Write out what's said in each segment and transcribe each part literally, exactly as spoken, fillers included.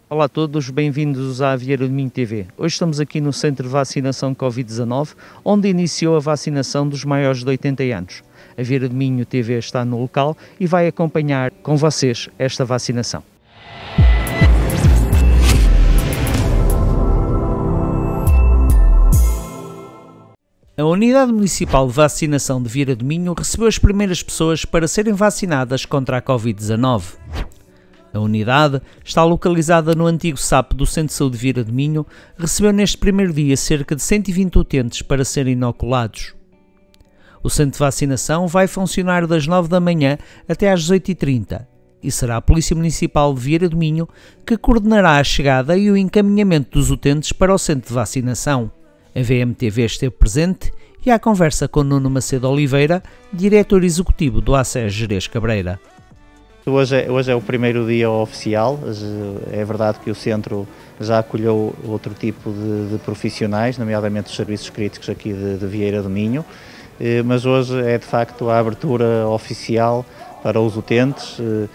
Olá a todos, bem-vindos à Vieira do Minho T V. Hoje estamos aqui no Centro de Vacinação Covid dezanove, onde iniciou a vacinação dos maiores de oitenta anos. A Vieira do Minho T V está no local e vai acompanhar com vocês esta vacinação. A Unidade Municipal de Vacinação de Vieira do Minho recebeu as primeiras pessoas para serem vacinadas contra a Covid dezanove. A unidade está localizada no antigo S A P do Centro de Saúde de Vieira do Minho, recebeu neste primeiro dia cerca de cento e vinte utentes para serem inoculados. O centro de vacinação vai funcionar das nove da manhã até às dezoito e trinta e será a Polícia Municipal de Vieira do Minho que coordenará a chegada e o encaminhamento dos utentes para o centro de vacinação. A V M T V esteve presente e à conversa com Nuno Macedo Oliveira, diretor executivo do A C E Gerês Cabreira. Hoje é, hoje é o primeiro dia oficial, é verdade que o centro já acolheu outro tipo de, de profissionais, nomeadamente os serviços críticos aqui de, de Vieira do Minho, mas hoje é de facto a abertura oficial para os utentes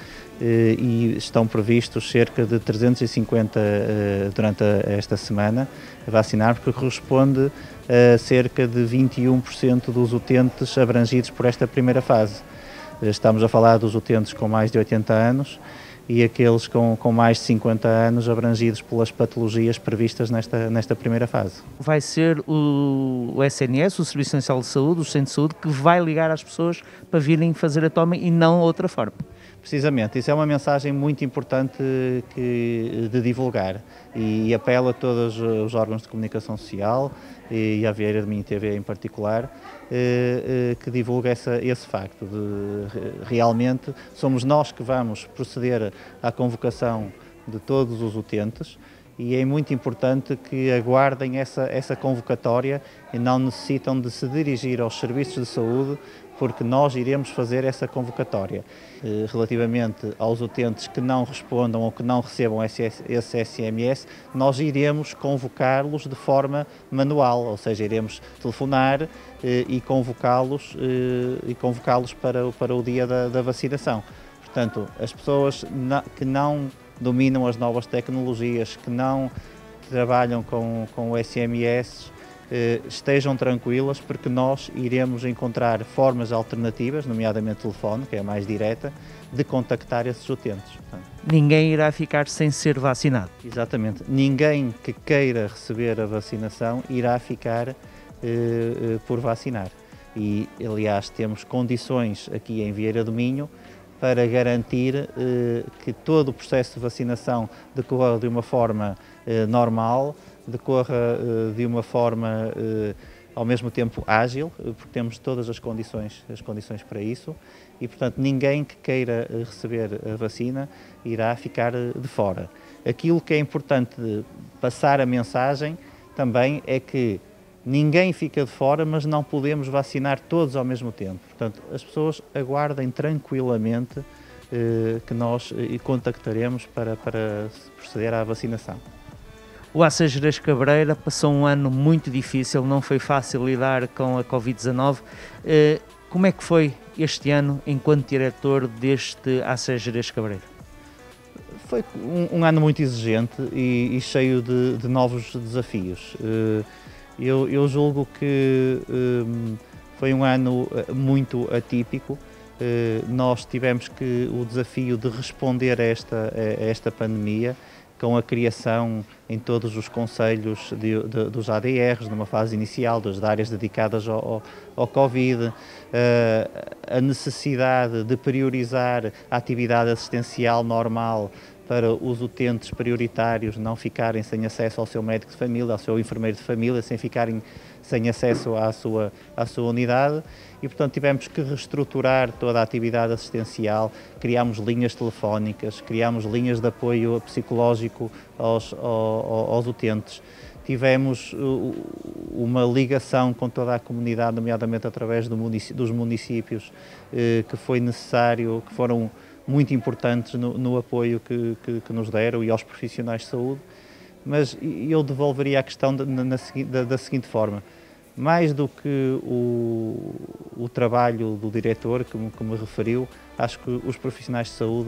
e estão previstos cerca de trezentos e cinquenta durante esta semana a vacinar, porque corresponde a cerca de vinte e um por cento dos utentes abrangidos por esta primeira fase. Estamos a falar dos utentes com mais de oitenta anos e aqueles com, com mais de cinquenta anos abrangidos pelas patologias previstas nesta, nesta primeira fase. Vai ser o, o S N S, o Serviço Nacional de Saúde, o Centro de Saúde, que vai ligar às pessoas para virem fazer a toma e não outra forma. Precisamente, isso é uma mensagem muito importante que, de divulgar e apelo a todos os órgãos de comunicação social e à Vieira do Minho T V em particular, que divulgue essa, esse facto de realmente somos nós que vamos proceder à convocação de todos os utentes e é muito importante que aguardem essa, essa convocatória e não necessitam de se dirigir aos serviços de saúde, porque nós iremos fazer essa convocatória. Relativamente aos utentes que não respondam ou que não recebam esse S M S, nós iremos convocá-los de forma manual, ou seja, iremos telefonar e convocá-los e convocá-los para, para o dia da, da vacinação. Portanto, as pessoas que não dominam as novas tecnologias, que não trabalham com, com o S M S, estejam tranquilas, porque nós iremos encontrar formas alternativas, nomeadamente telefone, que é a mais direta, de contactar esses utentes. Portanto, ninguém irá ficar sem ser vacinado. Exatamente. Ninguém que queira receber a vacinação irá ficar eh, eh, por vacinar. E, aliás, temos condições aqui em Vieira do Minho para garantir eh, que todo o processo de vacinação decorra de uma forma eh, normal, decorra uh, de uma forma uh, ao mesmo tempo ágil, porque temos todas as condições, as condições para isso e, portanto, ninguém que queira receber a vacina irá ficar de fora. Aquilo que é importante passar a mensagem também é que ninguém fica de fora, mas não podemos vacinar todos ao mesmo tempo. Portanto, as pessoas aguardem tranquilamente uh, que nós uh, contactaremos para, para proceder à vacinação. O A C E Gerês Cabreira passou um ano muito difícil, não foi fácil lidar com a Covid dezanove. Como é que foi este ano enquanto diretor deste A C E Gerês Cabreira? Foi um, um ano muito exigente e, e cheio de, de novos desafios. Eu, eu julgo que um, foi um ano muito atípico. Nós tivemos que, o desafio de responder a esta, a esta pandemia, com a criação em todos os concelhos de, de, dos A D Rs, numa fase inicial, das áreas dedicadas ao, ao, ao Covid, uh, a necessidade de priorizar a atividade assistencial normal para os utentes prioritários não ficarem sem acesso ao seu médico de família, ao seu enfermeiro de família, sem ficarem sem acesso à sua, à sua unidade e, portanto, tivemos que reestruturar toda a atividade assistencial, criámos linhas telefónicas, criámos linhas de apoio psicológico aos, aos, aos utentes, tivemos uma ligação com toda a comunidade, nomeadamente através do município, dos municípios, que foi necessário, que foram muito importantes no, no apoio que, que, que nos deram e aos profissionais de saúde, mas eu devolveria a questão da, na, da, da seguinte forma. mais do que o, o trabalho do diretor que me, que me referiu, acho que os profissionais de saúde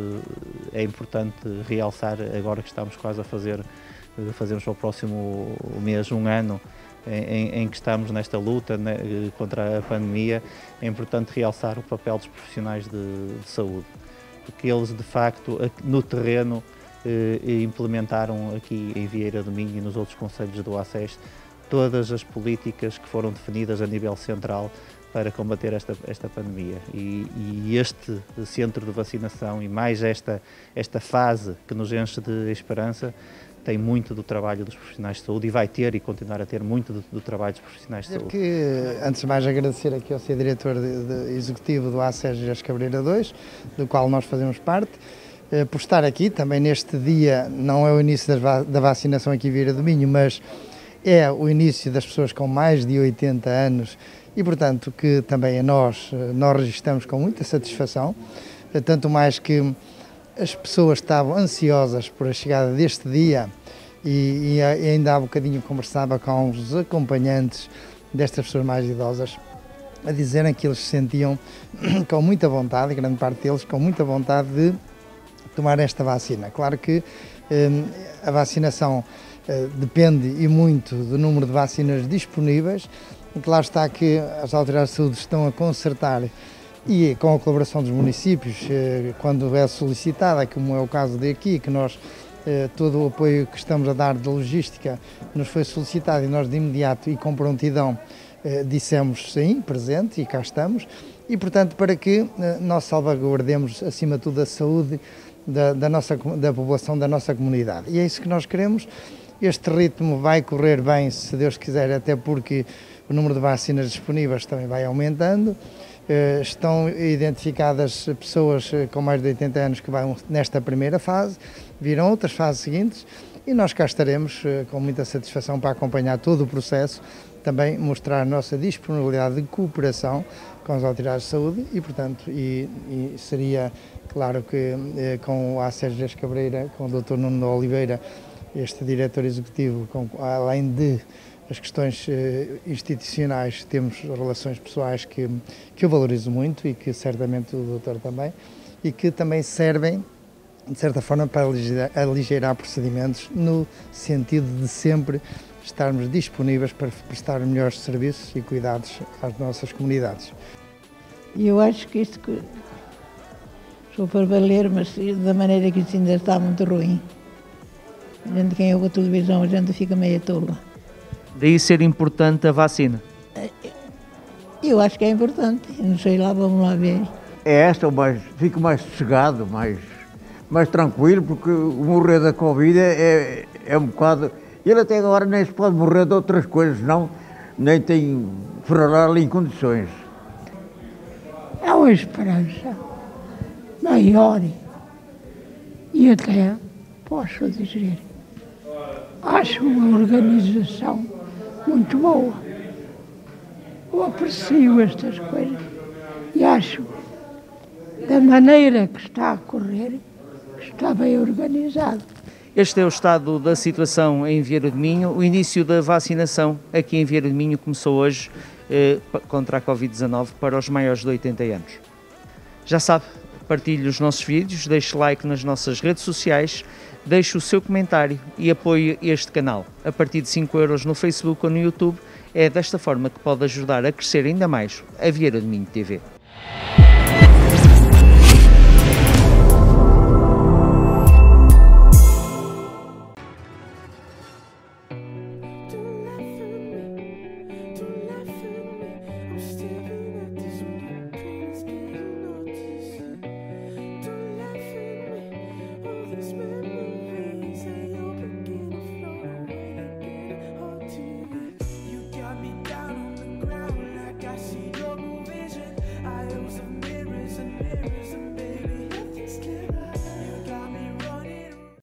é importante realçar, agora que estamos quase a fazer, fazemos para o próximo mês um ano em, em que estamos nesta luta, né, contra a pandemia, é importante realçar o papel dos profissionais de, de saúde, porque eles de facto no terreno implementaram aqui em Vieira do Minho e nos outros concelhos do Aceste todas as políticas que foram definidas a nível central para combater esta, esta pandemia. E, e este centro de vacinação e mais esta, esta fase que nos enche de esperança tem muito do trabalho dos profissionais de saúde e vai ter e continuar a ter muito do, do trabalho dos profissionais de saúde. Que, antes de mais, agradecer aqui ao seu diretor de, de, executivo do A C E S Ges Cabreira dois, do qual nós fazemos parte, eh, por estar aqui também neste dia. Não é o início das, da vacinação aqui em Vieira do Minho, mas é o início das pessoas com mais de oitenta anos e, portanto, que também a nós, nós registramos com muita satisfação, tanto mais que as pessoas estavam ansiosas por a chegada deste dia e, e ainda há bocadinho conversava com os acompanhantes destas pessoas mais idosas a dizerem que eles se sentiam com muita vontade, grande parte deles, com muita vontade de tomar esta vacina. Claro que eh, a vacinação depende e muito do número de vacinas disponíveis. Claro está que as autoridades de saúde estão a concertar e com a colaboração dos municípios, quando é solicitada, como é o caso de aqui, que nós, todo o apoio que estamos a dar de logística nos foi solicitado e nós de imediato e com prontidão dissemos sim, presente, e cá estamos, e portanto para que nós salvaguardemos acima de tudo a saúde da, da, nossa, da população da nossa comunidade. E é isso que nós queremos. Este ritmo vai correr bem, se Deus quiser, até porque o número de vacinas disponíveis também vai aumentando. Estão identificadas pessoas com mais de oitenta anos que vão nesta primeira fase, virão outras fases seguintes e nós cá estaremos com muita satisfação para acompanhar todo o processo, também mostrar a nossa disponibilidade de cooperação com as autoridades de saúde e, portanto, e, e seria claro que com o A C E S Ges Cabreira, com o doutor Nuno Oliveira, este diretor executivo, com, além de as questões institucionais, temos relações pessoais que, que eu valorizo muito e que certamente o doutor também, e que também servem, de certa forma, para aligeirar, aligeirar procedimentos no sentido de sempre estarmos disponíveis para prestar melhores serviços e cuidados às nossas comunidades. E eu acho que isto, que, sou para valer, mas da maneira que isto ainda está muito ruim. A gente, quem ouve a televisão, a gente fica meio tola. Daí ser importante a vacina? Eu acho que é importante, não sei lá, vamos lá ver. É esta, mas fico mais sossegado, mais, mais tranquilo, porque o morrer da Covid é, é um bocado... Ele até agora nem se pode morrer de outras coisas, não, nem tem funeral em condições. É uma esperança maior e até, posso dizer, acho uma organização muito boa. Eu aprecio estas coisas e acho, da maneira que está a correr, que está bem organizado. Este é o estado da situação em Vieira do Minho. O início da vacinação aqui em Vieira do Minho começou hoje eh, contra a Covid dezanove para os maiores de oitenta anos. Já sabe, partilhe os nossos vídeos, deixe like nas nossas redes sociais, deixe o seu comentário e apoie este canal. A partir de cinco euros no Facebook ou no YouTube, é desta forma que pode ajudar a crescer ainda mais a Vieira do Minho T V.